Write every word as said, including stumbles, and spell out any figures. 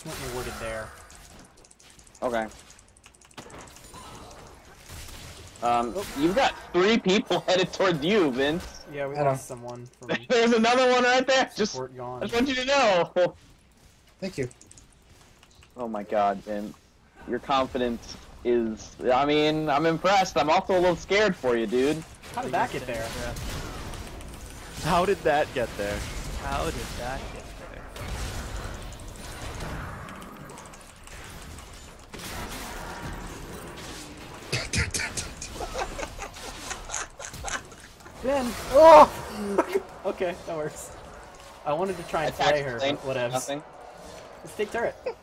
want me worded there. Okay. Um, oh. You've got three people headed towards you, Vince. Yeah, we lost someone. From There's another one right there. Just, gone. I just want you to know. Thank you. Oh my God, Vince. Your confidence is, I mean, I'm impressed. I'm also a little scared for you, dude. How did that get there? How did that get there? How did that get there? Ben! Oh! Okay, that works. I wanted to try and play her, but whatever. Nothing. Let's take turret.